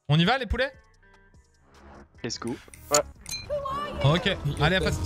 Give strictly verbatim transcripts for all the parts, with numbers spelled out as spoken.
On y va les poulets? Let's go. Ouais. Ok, allez à pas.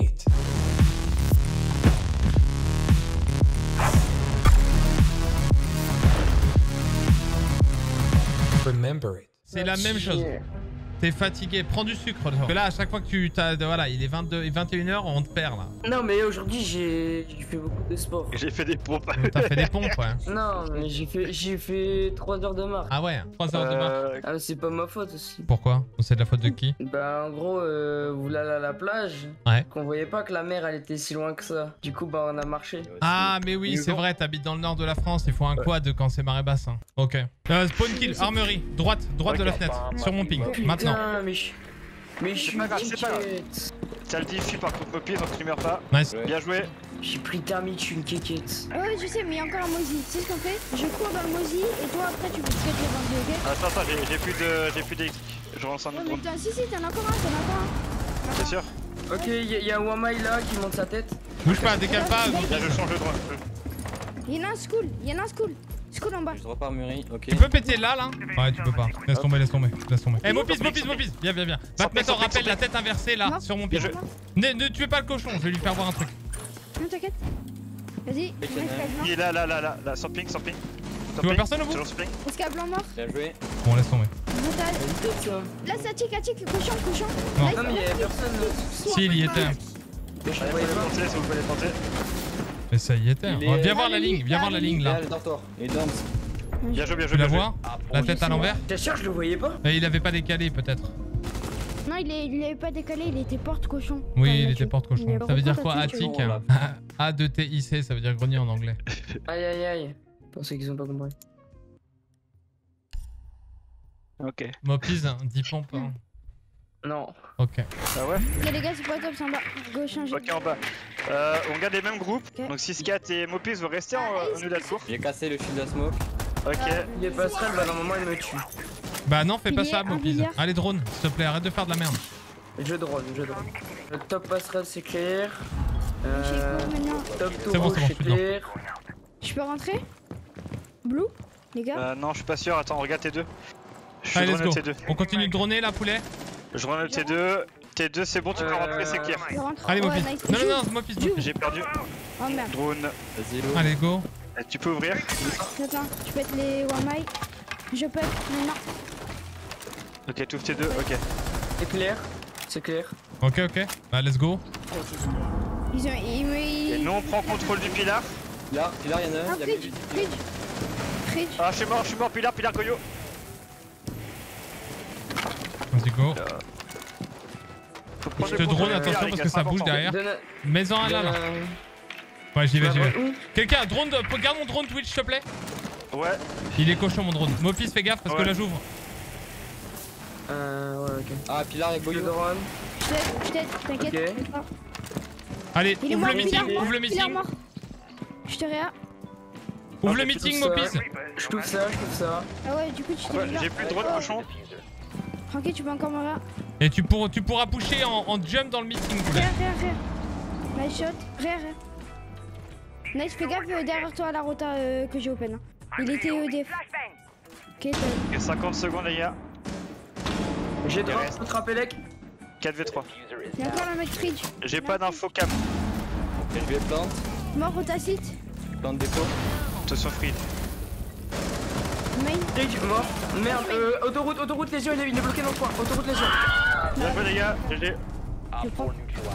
C'est la même chose. T'es fatigué, prends du sucre. Parce que là, à chaque fois que tu t'as. Voilà, il est vingt-deux, vingt et une heures, on te perd là. Non, mais aujourd'hui, j'ai fait beaucoup de sport. J'ai fait des pompes. T'as fait des pompes, ouais. Non, mais j'ai fait, j'ai fait trois heures de marche. Ah ouais, trois heures de marche. Euh, Ah, c'est pas ma faute aussi. Pourquoi? C'est de la faute de qui? Bah, en gros, euh, vous l'allez à la plage. Ouais. Qu'on voyait pas que la mer, elle était si loin que ça. Du coup, bah, on a marché. Ah, mais oui, c'est vrai, t'habites dans le nord de la France, il faut un quad quand c'est marée basse. Hein. Ok. Euh, spawn kill, armerie, droite, droite Ok. de la fenêtre, sur mon ping, Putain, maintenant. mais je... Mais je suis pas grave, c'est pas grave. quéquette. Ça le dit, je suis par contre copie, donc tu meurs pas. Nice. Bien joué. J'ai pris thermite, je suis une quéquette. Ah ouais, je sais, mais il y a encore un moisi. Tu sais ce qu'on fait? Je cours dans le moisi et toi après tu peux te faire les bandits, ok? Attends, attends, j'ai j'ai plus de. J'ai plus d'électrique. Je relance un Ouais, autre mais drone. t'en- si, si, t'en as encore un, t'en as encore un. C'est sûr. Ok, il y, y a un Wamai là qui monte sa tête. Bouge pas, décale pas. Là, je change de drone. Il y en a un school, il y en a un school. School en bas. Je repars Muri, ok. Tu peux péter là, là? Ouais, tu peux pas. Laisse tomber, laisse tomber, laisse tomber. Eh, Mopis, Mopis, Mopis, viens, viens, viens. Va te mettre en rappel, la tête inversée là, Non. sur mon pied. Je- Ne, ne tuez pas le cochon, je vais lui faire voir un truc. Non, t'inquiète. Vas-y, Pékin, mec, hein. blanc. Il est là, là, là, là, là, sans ping, sans ping. Sans Tu vois ping, personne au bout? toujours sans ping. Escape blanc mort. Bien joué. Bon, laisse tomber. Brutal. Là, ça tique, ça tique, cochon, cochon. Non. Là, Non, mais y a personne. Si, il y était. Mais je Allez, vous voyais pouvez pas. tenter, si vous pouvez tenter. Mais ça y était. Il Oh, est- viens voir Ah, la lui, ligne, viens ah, voir la lui. ligne Là, là. le dortoir. Il danse. Bien joué, bien Tu joué. la bien vois? La tête à l'envers? T'es sûr, je le voyais pas? Et il avait pas décalé peut-être. Non, il, est, il avait pas décalé, il était porte-cochon. Oui, il était porte-cochon. Il est Ça veut dire reprend quoi, ta tuque. attic? A deux T I C, ça veut dire grenier en anglais. Aïe aïe aïe. Pour ceux qui ont pas compris. joué. Ok. Mopis, dix pompes. hein. Non. Ok. Ah ouais? Ok, les gars, c'est pas top, c'est en bas. Go changer. Ok, en bas. Euh, on garde les mêmes groupes. Ok. Donc six quatre et Mopis, vous restez en en nul à court. J'ai cassé le shield à smoke. Ok. Il est passerelle, bah normalement il me tue. Bah non, fais pas Pilier, ça, un Mopis. milliard. Allez, drone, s'il te plaît, arrête de faire de la merde. Je drone, je drone. Le top passerelle c'est clair. Euh, J'ai quoi maintenant? top C'est tour bon, c'est bon, c'est je suis dedans. clair. Je peux rentrer? Blue? Les gars? Euh, non, je suis pas sûr. Attends, regarde T deux. Je suis Allez, let's drone go. T deux. On continue de droner là, poulet? Je run le T deux. T deux, c'est bon, tu peux Euh, rentrer, c'est clair. Je rentre. Allez, Ouais, Mopis. nice. Non, non, Joue. non, Mopis. Joue. J'ai perdu. Oh merde. Drone. Vas-y, l'eau. Allez, go. Euh, Tu peux ouvrir. Attends, je peux être les Wamai. Je peux maintenant. Ok, tout T deux, ok. C'est clair. C'est clair. Ok, ok. Bah, let's go. Ils ont. Ils me. Et Ils... nous, on prend contrôle du pilar. Là, là, il y en a Ah, un. Il y a fridge, plus de- fridge. Fridge. Ah, je suis mort, je suis mort, pilar, pilar, Goyo. Vas-y, go. Faut prendre Je le te contrôle drone, du attention pilar, parce les que gars, ça c'est bouge important. derrière. Donne. Mets-en un là, là. donne- Ouais, j'y vais, j'y vais. Où Quelqu'un, drone, de- garde mon drone Twitch, s'il te plaît. Ouais. Il est cochon, mon drone. Mopis, fais gaffe parce que Ouais. là, j'ouvre. Euh, ouais, ok. Ah, Pilar et Le Goyo. drone. Je t'aide, je t'aide, t'inquiète. Ok. t'inquiète pas. Allez, Il est ouvre mort, le Pilar meeting, mort, ouvre le Pilar meeting. mort. Je te réa. Ouvre Ok, le tout meeting, ça. Mopis. Je touche ça, je touche ça. Ah ouais, du coup, tu t'es Ouais, mis là. j'ai plus de drone, cochon. Tranquille, tu peux encore me réa. Et tu, pour, tu pourras pusher en, en jump dans le meeting, poulet. Réa, réa, réa. Nice shot. Réa, réa. Nice, fais gaffe euh, derrière toi à la rota euh, que j'ai open. hein. Il était E D F. Ok, t'as. Ok, cinquante secondes, les gars. J'ai Il drone, reste. attrape Elec. quatre v trois. Il y a encore un mec fridge. J'ai pas d'info cam. Ok, je vais plante. Mort rota site. Plante déco. Attention, free. Main. Fridge, mort. Merde, euh, autoroute, autoroute, lésion, il est, il est bloqué dans le coin. Autoroute, lésion. Bien joué, les gars. G G. Je prends.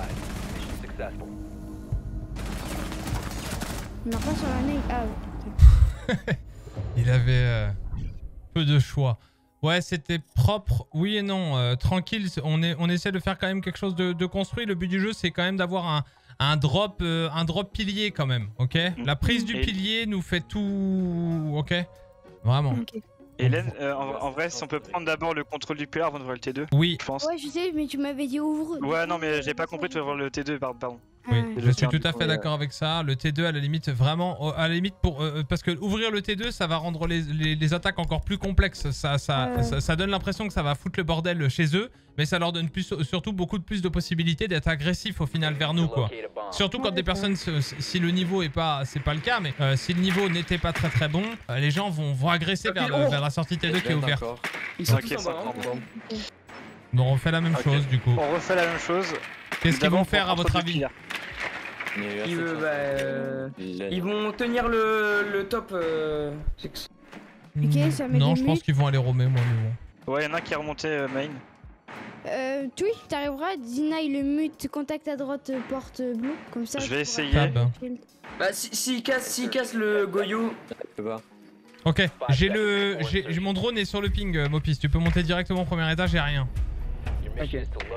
Il m'a pas sur la nail. Ah ouais. Il avait euh, peu de choix. Ouais, c'était propre, oui et non. Euh, tranquille, on, est, on essaie de faire quand même quelque chose de, de construit. Le but du jeu, c'est quand même d'avoir un, un, drop, euh, un drop pilier quand même, ok? La prise du Et- pilier nous fait tout, ok? Vraiment. Ok. Hélène, euh, en, en vrai, si on peut prendre d'abord le contrôle du pilar avant d'ouvrir le T deux, Oui. je pense. Ouais, je sais, mais tu m'avais dit ouvre. Ouais, non, mais j'ai pas compris de ouvrir le T deux, pardon. pardon. Oui, Ouais. je suis tout à fait d'accord avec ça. Le T deux, à la limite, vraiment, à la limite, pour, euh, parce que ouvrir le T deux, ça va rendre les, les, les attaques encore plus complexes. Ça, ça, Ouais. ça, ça donne l'impression que ça va foutre le bordel chez eux, mais ça leur donne plus, surtout beaucoup de plus de possibilités d'être agressifs au final vers nous, quoi. Surtout quand Ouais, des personnes, si le niveau est pas, c'est pas le cas, mais euh, si le niveau n'était pas très très bon, euh, les gens vont, vont agresser vers, le- vers la sortie T deux qui est ouverte. Encore. Ils sont Ok, tous en ça bas, hein. prend. Donc on fait la même Ok. chose du coup. On refait la même chose. Qu'est-ce qu'ils D'abord, vont pour faire à contre votre le avis? pire. Ils, veulent, bah, euh, Ils ils vont tenir le, le top. Euh, six. Ok, ça met Non, des je pense mutes. qu'ils vont aller roamer, moi, mais bon. Ouais, y'en a un qui est remonté euh, main. Euh, Tui, t'arriveras, Deny le mute, contact à droite, euh, porte euh, blue, comme ça. Je tu vais pourras- essayer. Tab. Bah, si- s'il casse, s'il casse le Goyo, peux pas. Ok, j'ai le, j'ai j'ai- mon drone est sur le ping, euh, Mopis. Tu peux monter directement au premier étage, j'ai rien. ok.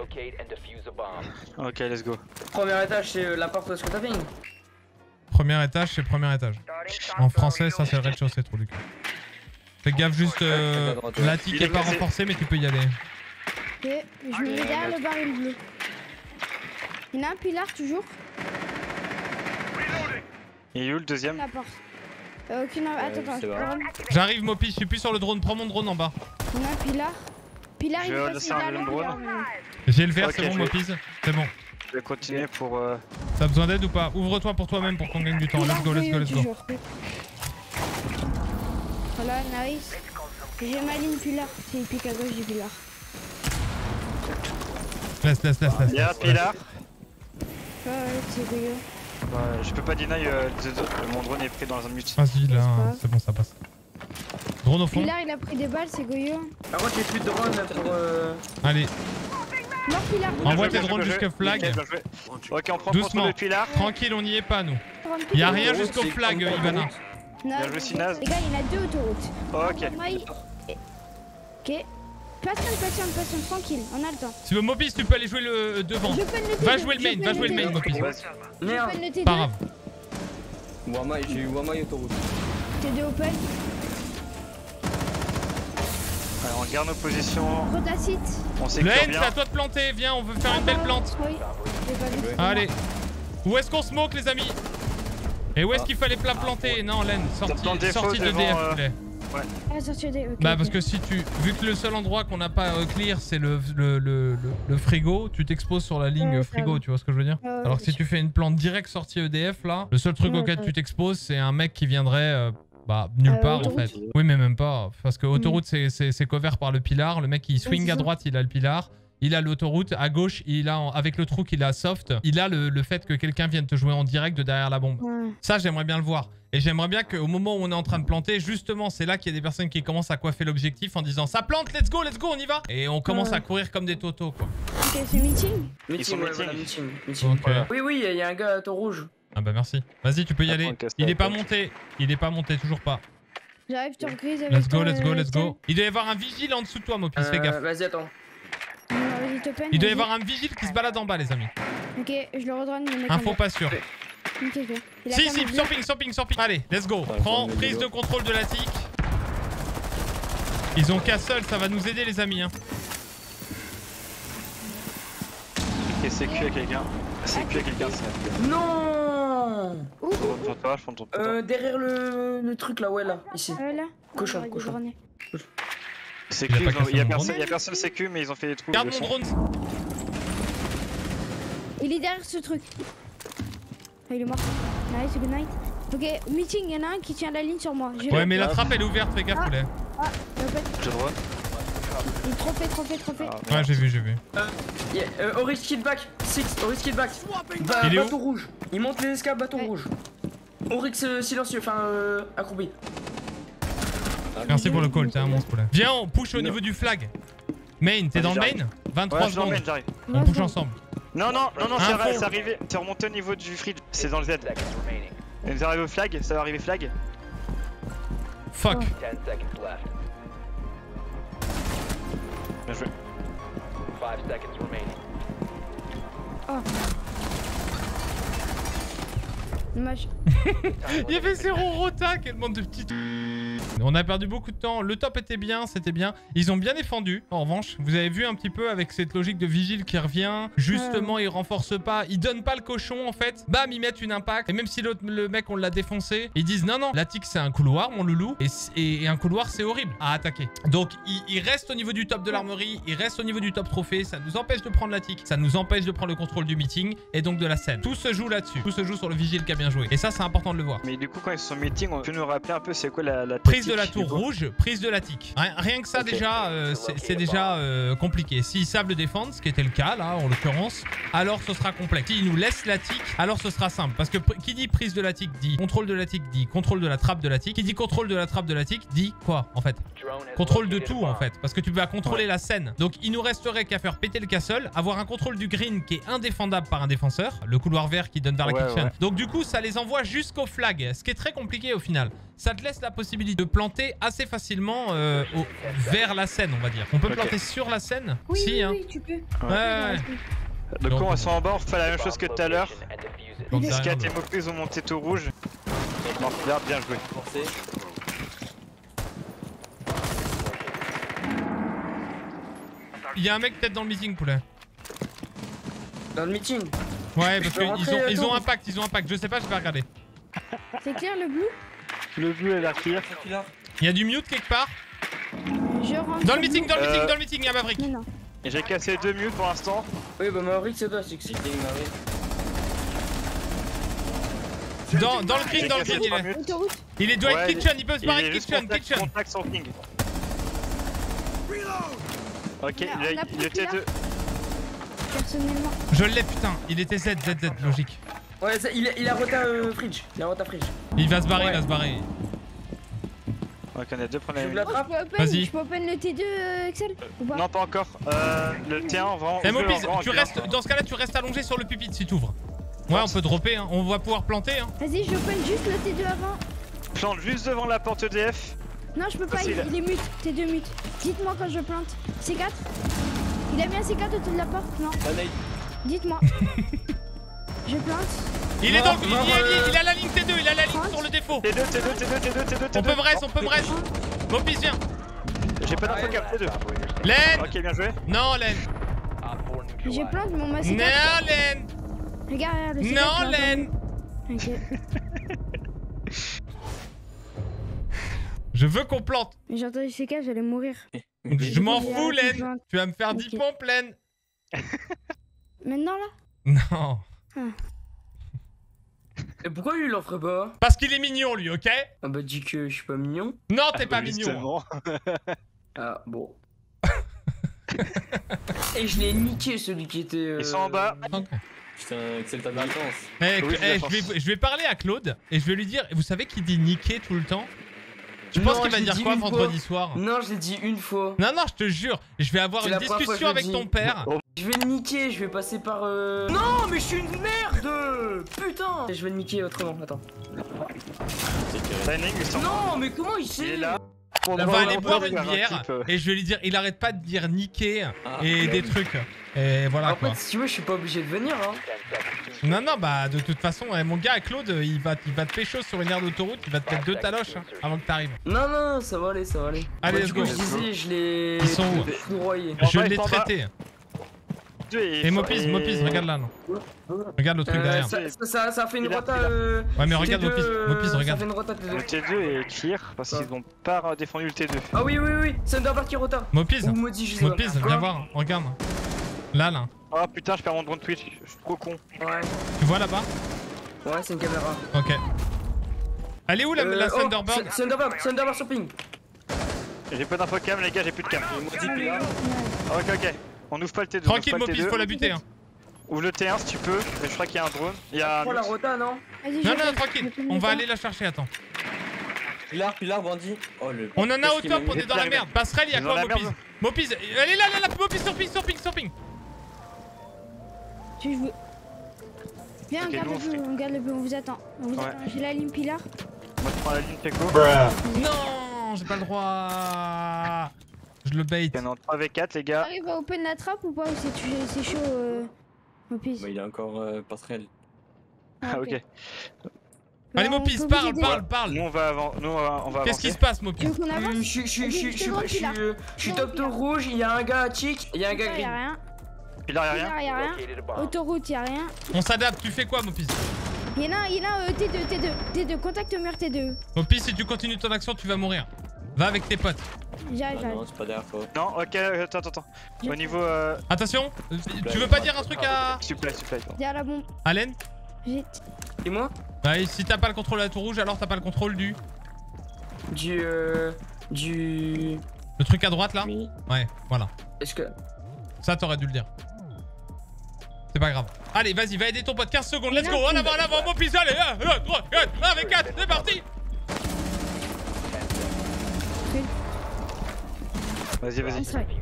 Ok, let's go. Premier étage, c'est euh, la porte de scotaping. Premier étage, c'est premier étage. En français, ça c'est le rez-de-chaussée, trop du cul. Fais gaffe juste, euh, l'attic Il est est pas blessé. renforcé, mais tu peux y aller. Ok, je me mets derrière le baril bleu. Il y en a un pilar toujours, Et où le deuxième? la porte. Euh, aucune. Attends, attends, c'est je vrai. prends- J'arrive, Mopis, je suis plus sur le drone. Prends mon drone en bas. il y en a un pilar. Pilar, Je il vais est laisser passé un derrière le drone. pilar, J'ai le vert, Ok, c'est bon, je- Mopis. C'est bon. Je vais continuer pour. Euh... T'as besoin d'aide ou pas? Ouvre-toi pour toi-même pour qu'on gagne du temps. Pilar, Let's go, let's go, Goyo, let's go. toujours. Voilà, nice. J'ai ma ligne pilar, c'est il pique à gauche du pilar. Laisse, laisse, laisse, laisse. Il y a un laisse. pilar. Ouais, ouais, c'est Goyo. Ouais, je peux pas deny. Euh, de- de- mon drone est pris dans un mute. Vas-y, là, pas. c'est bon, ça passe. Drone au fond. Pilar, il a pris des balles, c'est Goyo. Par contre, j'ai plus de drone là, pour. Euh... Allez, Mort Pilar. Envoie Bien joué, tes bien drones joué, jusque bien joué. flag. Ok, bien joué. Ok, on prend Doucement. contrôle du pilar. tranquille, on n'y est pas, nous. Trente Y a piles. rien Autoroute, jusqu'au c'est flag, comme Ivana. autoroute. Non, Bien joué, Sinaz. les gars, il y en a deux autoroutes. Ok. Maï- Ok. Patiente, patiente, patiente, tranquille, on a le temps. Si tu veux, Mopis, tu peux aller jouer le devant. Je peux le T deux. Va jouer le je main, peux va jouer le T deux. main, Mopis. Vas-y. Je Merde. peux le T deux. Pas grave. Wama, j'ai eu Wama et autoroute. T deux open. Alors, on garde nos positions. Rotacite. On Le sécure N, bien. c'est à toi de planter. Viens, on veut faire une belle plante. Oui, j'ai pas vu. Allez. Où est-ce qu'on smoke, les amis? Et où est-ce qu'il fallait pla- planter? Non, Len, sortie, Plan défaut sortie de devant, D F, euh, s'il te plaît. Ah, sortir des. ok, Bah ok. parce que si tu, vu que le seul endroit qu'on n'a pas euh, clear c'est le, le, le, le, le frigo, tu t'exposes sur la ligne Ouais, euh, ça frigo, va. tu vois ce que je veux dire? Ouais, ouais, Alors que si bien tu fais une plante directe sortie E D F là, le seul truc Ouais, auquel ouais. tu t'exposes c'est un mec qui viendrait euh, bah nulle Euh, part en autoroute. fait. Oui mais même pas, parce que autoroute c'est- c'est c'est couvert par le pilar, le mec il swing c'est à ça. droite il a le pilar. Il a l'autoroute, à gauche, il a en- avec le trou qu'il a soft, il a le, le fait que quelqu'un vienne te jouer en direct de derrière la bombe. Ouais. Ça, j'aimerais bien le voir. Et j'aimerais bien qu'au moment où on est en train de planter, justement, c'est là qu'il y a des personnes qui commencent à coiffer l'objectif en disant ça plante, let's go, let's go, on y va. Et on commence Ouais. à courir comme des totos, quoi. Ok, c'est meeting. Ils sont Meeting, ouais, meeting. voilà, meeting. meeting. Ok. Voilà. Oui, oui, il y a un gars à taux rouge. Ah bah merci. Vas-y, tu peux y Attends, aller. on casse Il la est pas tête. monté. Il est pas monté, toujours pas. J'arrive sur grise avec Let's go, toi, let's go, euh, let's Étienne. go. Il doit y avoir un vigile en dessous de toi, Mopis, fais Euh, gaffe. Vas-y, attends. Non, vas-y, t'open, Il doit y vas-y. avoir un vigile qui se balade en bas, les amis. Ok, je le redrone, le mec. en Info bas. pas sûr. Ok, ok. Il a Si, quand si, même vu. surping, surping, surping. Allez, let's go. Ouais, Prends je vais prise le de contrôle de la tic. Ils ont qu'à seul, ça va nous aider, les amis. Hein. Et c'est Q à quelqu'un. C'est Q à quelqu'un, c'est. Non Ouh, Je prends ton toi, je prends ton toi. euh, Derrière le, le truc là, ouais, là, ici. euh, là. Cochon, On va cochon. redronner. C'est Il a Q, pas ils ont- cassé il y a mon personne, drone. il y a personne C Q, mais ils ont fait des trous. Garde de mon son. drone. Il est derrière ce truc. Ah, il est mort. Nice, good night. Ok, meeting, il y en a un qui tient la ligne sur moi. J'ai Ouais, le- mais la trappe elle est ouverte, fais gaffe, Ah. poulet. Ah, il open. J'ai le droit. Il est trop fait, trop fait, trop fait. Ah, Ouais, j'ai vu, j'ai vu. Yeah, euh, Oris kill back, six, Oris kill back. Ba Il est où bateau rouge. Il monte les escales, bateau Ouais. rouge. Oryx euh, silencieux, enfin euh, accroupi. Merci pour le call, t'es un monstre, poulet. Viens, on push au niveau du flag. Main, t'es dans le main? vingt-trois Ouais, je secondes. l'emmène, j'arrive. On push ensemble. Non, non, non, non, Info. c'est arri- c'est arrivé. C'est remonté au niveau du fridge. C'est dans le Z. Et vous arrivez au flag, ça va arriver flag. Fuck. Bien joué. Dommage. Il y avait zéro rota, quel monde de petites... On a perdu beaucoup de temps. Le top était bien, c'était bien. Ils ont bien défendu, en revanche. Vous avez vu un petit peu avec cette logique de vigile qui revient. Justement, ils renforcent pas. Ils donnent pas le cochon, en fait. Bam, ils mettent une impact. Et même si l'autre, le mec, on l'a défoncé, ils disent non, non, l'attic, c'est un couloir, mon loulou. Et, et, et un couloir, c'est horrible à attaquer. Donc, ils, ils restent au niveau du top de l'armerie. Ils restent au niveau du top trophée. Ça nous empêche de prendre l'attic. Ça nous empêche de prendre le contrôle du meeting et donc de la scène. Tout se joue là-dessus. Tout se joue sur le vigile qui a bien joué. Et ça, c'est important de le voir. Mais du coup, quand ils sont meeting, on peut nous rappeler un peu c'est quoi la, la Prise de la tactique, tour rouge, prise de l'attic. Rien, rien que ça, Ok. déjà, euh, c'est déjà euh, compliqué. S'ils savent le défendre, ce qui était le cas, là, en l'occurrence, alors ce sera complexe. S'ils nous laissent l'attic, alors ce sera simple. Parce que qui dit prise de l'attic dit contrôle de l'attic, dit contrôle de la trappe de l'attic. Qui dit contrôle de la trappe de l'attic, dit quoi, en fait? Contrôle de tout, en fait. Parce que tu vas contrôler Ouais. la scène. Donc, il nous resterait qu'à faire péter le castle, avoir un contrôle du green qui est indéfendable par un défenseur, le couloir vert qui donne vers la Ouais, kitchen. ouais. Donc, du coup, ça les envoie jusqu'au flag, ce qui est très compliqué au final. Ça te laisse la possibilité de planter assez facilement euh, au- vers la scène, on va dire. On peut Ok. planter sur la scène? Oui, Si, oui, hein. oui, tu peux. Ouais, ouais, ouais. Donc, Donc, quand on sont en bas, on fait la même chose que tout à l'heure. Donc, Yes. derrière, Scat et Mopus ont monté tout rouge. Bon, bien, bien joué. Forcé. il y a un mec peut-être dans le meeting, poulet. Dans le meeting. Ouais, parce Je peux qu'ils rentrer, ont, euh, ils ont tour. impact, ils ont impact. Je sais pas, je vais regarder. C'est clair le blue? Le bleu est là, clear. Tranquille. Il y a du mute quelque part. Je rentre. Dans sur le meeting, blue. dans le meeting, Euh, dans le meeting, il y a Maverick. Non, non. Et j'ai cassé deux mutes pour l'instant. Oui, bah Maurice, c'est toi, c'est que c'est. Meeting, Marie. Dans, dans le green, dans le green, il trois est. mutes. Autoroute. Il est doit être Ouais, kitchen, il peut se Il barrer est juste kitchen, contact, kitchen. contact sans ping. Ok, On a- on a le, pris le T deux. Personnellement. Je l'ai, putain. Il était Z, Z, Z, logique. Ouais, ça, il, a- il a rota euh, fridge. Il a rota fridge. Il va se barrer, il Ouais. va se barrer. Ok, on a deux Je problèmes. la Oh, je trappe. peux open, Vas-y. je peux open le T deux, euh, Excel? Ou pas? Non, pas encore. Euh, le T un, on va en Eh on veut Mopis, en- en tu clair. restes, dans ce cas-là, tu restes allongé sur le pupitre si t'ouvres. Ouais, on peut dropper, hein. On va pouvoir planter, hein. Vas-y, je open juste le T deux avant. Plante juste devant la porte E D F. Non, je peux pas, il, Facile. il est mute. T deux mute. Dites-moi quand je plante. C quatre? Il a mis un C quatre autour de la porte? Non. Banane. Dites-moi. Je plante. Il est dans le. Il, Mort, il- il- euh, il a la ligne T deux, il a la ligne sur le défaut. T deux, T deux, T deux, T deux, T deux, T deux. On peut braise, on peut braise. Mopis, viens. J'ai pas d'info cap T deux. Len. Ok, bien joué. Non, Len. Je plante mon ma C quatre. Non, Len. Regarde, regarde, le C quatre. Non, là, Len. Ok. Je veux qu'on plante. Mais j'ai entendu C quatre, j'allais mourir. Je m'en J'ai fous, arrêté de Len. plante. Tu vas me faire dix Ok. pompes, Len. Maintenant là? Non. Et pourquoi lui il en ferait pas? Parce qu'il est mignon, lui, ok? Ah bah dis que je suis pas mignon. Non, t'es pas mignon. Justement. Ah bon. Et je l'ai niqué celui qui était. euh, Ils sont en bas. Ok. Putain, Excel, t'as de la chance. Eh, Oui, eh, c'est la je, force. vais, je vais parler à Claude et je vais lui dire, vous savez qu'il dit niquer tout le temps? Tu Non, penses qu'il va je l'ai dire dit quoi une vendredi fois. soir? Non, je l'ai dit une fois. Non, non, je te jure, je vais avoir C'est une la première discussion fois que je avec le ton dis. père. Je vais le niquer, je vais passer par. Euh... Non, mais je suis une merde. Putain. Je vais le niquer autrement, attends. Timing, ils sont Non, mais comment il Il sait est là. Pour On voir va un aller peu boire vers une un bière type, euh, et je vais lui dire, il arrête pas de dire niquer Ah, et bah des oui. trucs. Et voilà En quoi. fait, si tu veux, je suis pas obligé de venir, hein. Non, non, bah de toute façon, eh, mon gars, Claude, il va, il va te pécho sur une aire d'autoroute, il va te mettre deux taloches hein, avant que t'arrives. Non, non, non, ça va aller, ça va aller. Allez, Bah, let's du coup, go. je disais, je l'ai. Ils sont où foudroyé. En Je bas, l'ai ils sont en bas. traité. deux et- Et Mopis, et- Mopis, regarde là, non. Regarde le truc Euh, derrière. ça, ça, ça, ça a fait une Il a- rota. il a- Euh, Ouais, mais regarde T deux, Mopis, euh, Mopis, Ça regarde. fait une rota T deux. Le T deux est clear parce Ouais. qu'ils ont pas défendu le T deux. Ah oui, oui, oui, c'est Underbar qui rota. Mopis, Ou maudit, je sais pas. Mopis, Quoi viens voir, regarde. Là, là. Oh putain, je perds mon drone Twitch, je suis trop con. Ouais, Tu vois là-bas? ouais, c'est une caméra. Ok. Elle est où la, Euh, la oh, Thunderbird? c'est- c'est Underbar, c'est Underbar sur ping. J'ai pas d'info cam, les gars, j'ai plus de cam. Maudit, puis là. Ok, ok. On ouvre pas le T deux. Tranquille, on ouvre pas le Mopis, T deux. faut la buter. Hein. Ouvre le T un si tu peux, mais je crois qu'il y a un drone. Il y a un. Prends la rota, non? Vas-y, je Non, non, open. tranquille, Je open on le va temps. aller la chercher, attends. Pilar, Pilar, Brandy. Oh le. On en a Qu'est-ce au qu'il top, m'a on mis est dans la merde. Passerelle, il y a Ils ont quoi, la Mopis? merde. Mopis, elle est là, là, là, Mopis sur ping, sur ping, sur ping. Tu veux. Viens, Ok, on garde nous, le on fait- bleu, on garde le bleu, on vous attend. On vous Ouais. attend. J'ai la ligne Pilar. Moi je prends la ligne Teco. Non, j'ai pas le droit. Je le bait. Il y en a en trois v quatre, les gars. Arrive à open la trappe ou pas? Ou c'est c'est chaud, euh... Mopis. Bah, il est encore euh, passerelle. Ah, ok. Allez, on Mopis, peut parle, vous aider. parle, parle. Nous on va avant, nous on va, on va Qu'est-ce qui avancer. se passe, Tu Mopis? veux qu'on avance? Je suis, je suis, je suis, je suis, Vas-y, je suis, je te je suis, je suis top tour rouge, il y a un gars à chic, il y a un gars Y'a green. rien. Pilar y'a rien. Y'a y'a rien. Autoroute, y'a rien. On s'adapte, tu fais quoi, Mopis? Y'en a un, y'en a un, euh, T deux, T deux, T deux, contact au mur T deux. Mopis, si tu continues ton action, tu vas mourir. Va avec tes potes. J'arrive, Ah j'arrive. non, c'est pas derrière toi. Non, ok, attends, attends, attends. Au niveau euh... Attention, euh, tu veux pas dire un truc à supply, supply. pardon. Derrière la bombe. Allen? Vite. Et moi? Bah, et si t'as pas le contrôle de la tour rouge, alors t'as pas le contrôle du... Du, euh, du, Le truc à droite, là? Oui. Ouais, voilà. est-ce que, Ça, t'aurais dû le dire. C'est pas grave. Allez, vas-y, va aider ton pote. quinze secondes, let's go. En avant, en avant, Mopis, allez. un, deux, trois, quatre, un avec quatre, c'est parti. Vas-y, vas-y. On serait.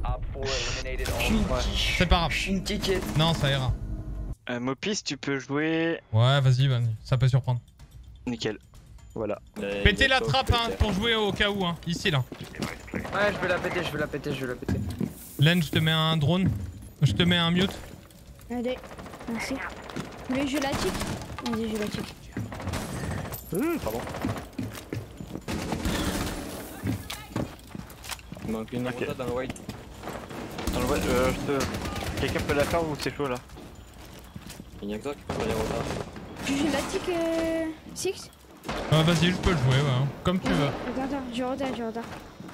C'est pas grave. je suis une ticket. Non, ça ira. Euh, Mopis, tu peux jouer. Ouais, vas-y, vas-y. Ça peut surprendre. Nickel. Voilà. Là, Pétez il y a la pas trappe, de hein, terre. pour jouer au cas où, hein. Ici, là. Ouais, je vais la péter, je vais la péter, je vais la péter. Len, je te mets un drone. Je te mets un mute. Allez, merci. Vous voulez que je la tique? Vas-y, je la tique. Mmh, pardon. Il manque une Ok. rota dans le white. Dans le ouais, euh, je te... Quelqu'un peut la faire ou c'est chaud là? Il y a que toi qui peut faire les rotas. Je la tique, euh... Six? Ah, vas-y, je peux le jouer, ouais. hein. Comme tu veux. Attends, attends, je retard, je retard.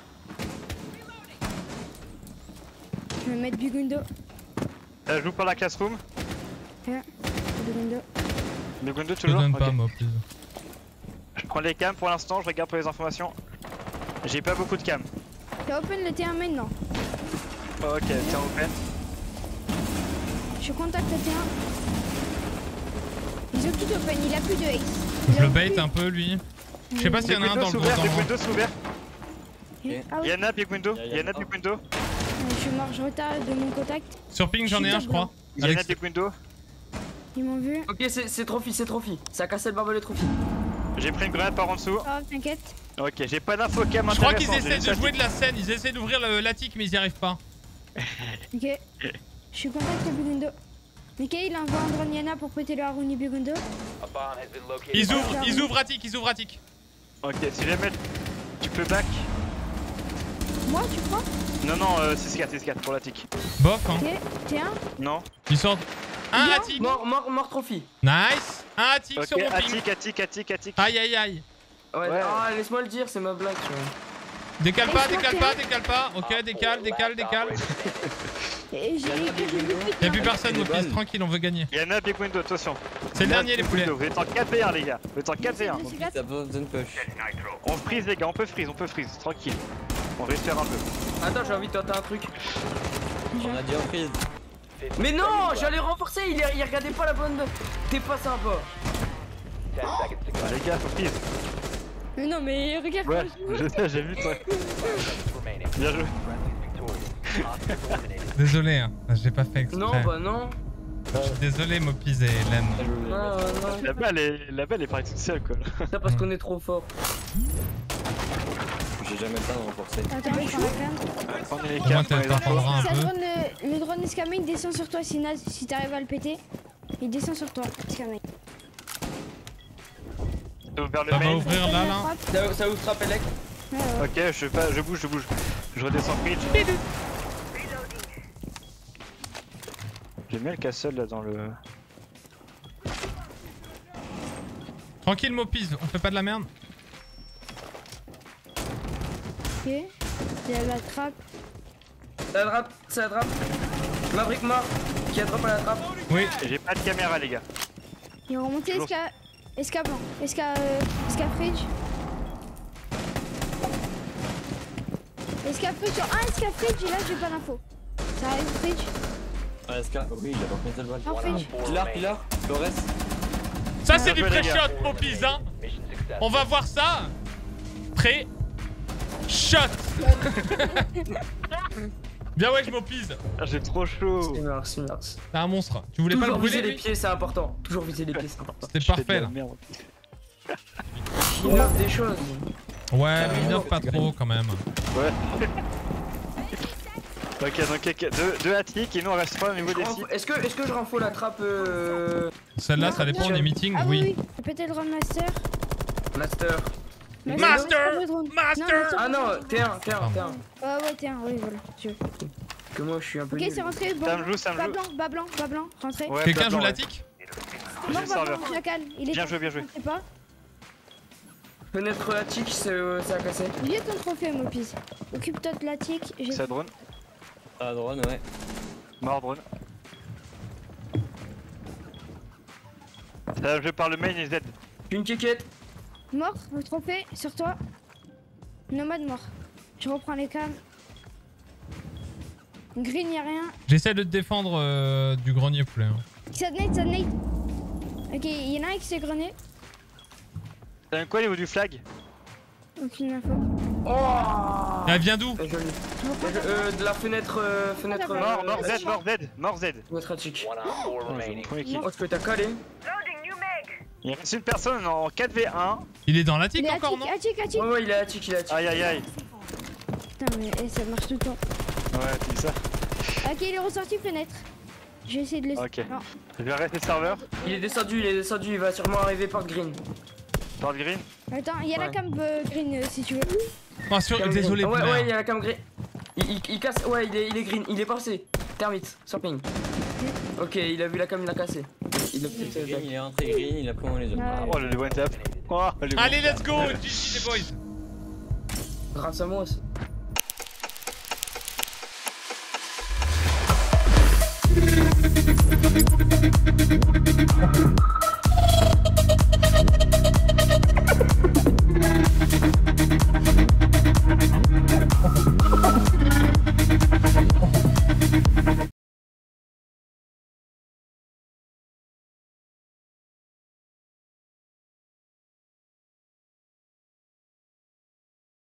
Je vais mettre Big Window. Elle joue par la classroom. Big Window. Big Window Je te toujours. donne Ok. pas, Mopis. Je prends les cams pour l'instant, je regarde pour les informations. J'ai pas beaucoup de cams. T'as open le T un maintenant. Oh, ok, tiens open. Je contacte le T un. Ils ont tout open, il a plus de ace. Je le bait un peu, lui. Je sais pas s'il y en a un dans le gros Big dans Window s'ouvert. Ah oui, Yana, Big Window. Y'a- y'a- Yana, Big Window. je suis mort, je retarde de mon contact. Sur ping, j'en ai un, je crois. Yana, Alex. Big Window. Ils m'ont vu. Ok, c'est, c'est trophy, c'est trophy. Ça a cassé le barbelé trophy. J'ai pris une grenade par en dessous. Oh, t'inquiète. Ok, j'ai pas d'info cam Je crois qu'ils intéressante, j'ai essaient de juste jouer de la scène. Ils essaient d'ouvrir le- l'attic, mais ils y arrivent pas. Ok. Je suis contact Big Window. Ok, il envoie un drone Yana pour péter le Haruni Big Window. Ils ouvrent, ils ouvrent attic, ils ouvrent attic. Ok, si jamais tu peux back. Moi, tu crois? Non, non, euh, six quatre, six quatre pour la tic. Bof, hein. Ok, T un. Non. Ils sortent. Un Bien. attic. Mort, mort, mort trophy. Nice. Un attic Ok, sur mon ping. attic, attic, attic, attic. Aïe, aïe, aïe. Ouais, Ouais. ah, laisse-moi le dire, c'est ma blague, tu vois. Décale pas, Laisse-moi décale faire. pas, décale pas. Ok, décale, décale, décale. Et j'ai Yana, Big Window. Y'a plus personne, Les Mopis, balles. tranquille, on veut gagner. Yana, Big Window, attention. C'est le Yana, dernier, les Big poulets. Window. Vous êtes en quatre v un, les gars. Vous êtes en quatre v un. C'est Mopis, quatre. t'as pas besoin de push. On freeze, les gars, on peut freeze, on peut freeze. Tranquille. On respire un peu. Attends, j'ai envie de tenter un truc. On a dit en prise. Mais non, j'allais renforcer, il, il regardait pas la bonne. T'es pas sympa. Ah, les gars, faut freeze. Mais non, mais regarde. Ouais, je sais, j'ai vu toi. Bien joué. Désolé, hein. J'ai pas fait exprès. Non, bah non. Je suis désolé, Mopis et Len. Bien joué. Non, non. La balle est, la balle est partie toute seule, quoi. Ça parce qu'on est trop fort. J'ai jamais le temps de renforcer. Attends, je prends la cam. Prenez les Au moins, cams, prenez t'en les infos. prendras un Ça peu. drone, le, le drone escamé, il descend sur toi si, Naz- si t'arrives à le péter. Il descend sur toi, escamé. Vers le Ça va main. ouvrir là, là. Ça, ça ouvre frappe Elec. Ouais, ouais. Ok, je, pas, je bouge, je bouge. Je redescends bridge. J'ai mis le castle là dans le. Tranquille, Mopis, on fait pas de la merde. Ok. Il y a la trappe. Ça attrape, ça attrape. Maverick mort. Qui attrape à la trappe. Oui. J'ai pas de caméra, les gars. Ils ont remonté Toujours. esca... Esca blanc. Esca... Euh... Esca fridge. Esca fridge sur un esca fridge et là j'ai pas d'info. Ça arrive fridge. Ah, S K, oui, il a pas pris une seule balle. Non fridge. Pilar, Pilar, Flores. Ça, c'est Bien du joué, les pré-shot, gars. Mopis, hein. On va voir ça. Pré-shot. Bien ouais, je Mopis. Ah, j'ai trop chaud. Merci, merci. T'es un monstre. Tu voulais pas le Toujours viser brûler, les lui? pieds, c'est important. Toujours viser les pieds, c'est important. C'était Je fais de parfait, la là. merde. Il innove des choses. Ouais, mais il innove pas trop, quand même. Ouais. Ok, donc ok, deux, deux attiques et nous on reste trois au niveau des sites. Est-ce que, est-ce que je renfo la trappe euh... Celle-là, Non, ça dépend non. des meetings, Ah oui. oui, oui. J'ai pété le drone master. Master? Master Ah, le drone. Master Non, Ah non, T un, T un, T un. Ah ouais, t'es un, oui, voilà. Je... Que moi je suis un peu Ok, nul. c'est rentré. Bon, Ça me joue, ça me bas joue. blanc, bas blanc, bas blanc, rentré. Ouais, Quelqu'un blanc, joue ouais. la tic? J'ai Mort, le bas serveur. blanc, chacal. Il est Bien pas- joué, bien joué. Je sais pas. Fenêtre attique, c'est euh, ça a cassé. J'ai ton trophée, Mopis. Occupe-toi de la tic. J'ai... Ça drone. Ah, drone, ouais. Mort drone. Ça je par le main et Z. J'ai une ticket. Mort, le trophée, sur toi. Nomade mort. Je reprends les cams. Green, y'a rien. J'essaie de te défendre euh, du grenier poulet. Hein. Ça nade, ça nade. Ok, il y en a un qui s'est grené. T'as un quoi au niveau du flag? Aucune info. Oh Elle vient d'où? Très joli. Je reprends ta Euh, de la fenêtre, euh, fenêtre. Ah, Mort, euh, mort Z, attique. mort Z, mort Z. Fenêtre attique. Premier kill. Oh, ce que t'as calé. Il reste une personne en quatre v un. Il est dans la Il tic est encore, attique, non? attique, attique. Ouais, ouais, il est attique, il est attique. Aïe aïe aïe. Putain, mais eh, ça marche tout le temps. Ouais, tu dis ça. Ok, il est ressorti fenêtre. Je vais essayer de le... Ok. Non. Je vais rester serveur. Il est descendu, il est descendu, il va sûrement arriver par green. Par green. Attends, il y a la Ouais. cam euh, green euh, si tu veux. Oh, sur... Cam Désolé, green. Ouais, poulet. ouais, il y a la cam green. Il, il, il casse, ouais, il est, il est green, il est passé. Termite, sur ping. Ok, il a vu la cam, il l'a cassé. Il a peut-être. Green, il est rentré green, il a pris mon les autres. Ouais. Oh le one tap. Oh, le Allez, let's go! G G les boys! Grâce à moi aussi.